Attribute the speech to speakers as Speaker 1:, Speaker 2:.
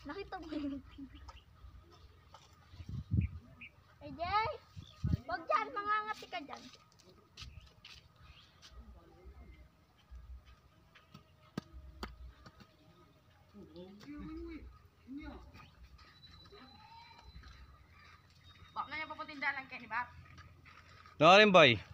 Speaker 1: Nakita mo yun. AJ! Huwag dyan, mangangati ka dyan.
Speaker 2: Bak na niya papuntinda lang kayo ni Bak.
Speaker 3: Nakarin boy.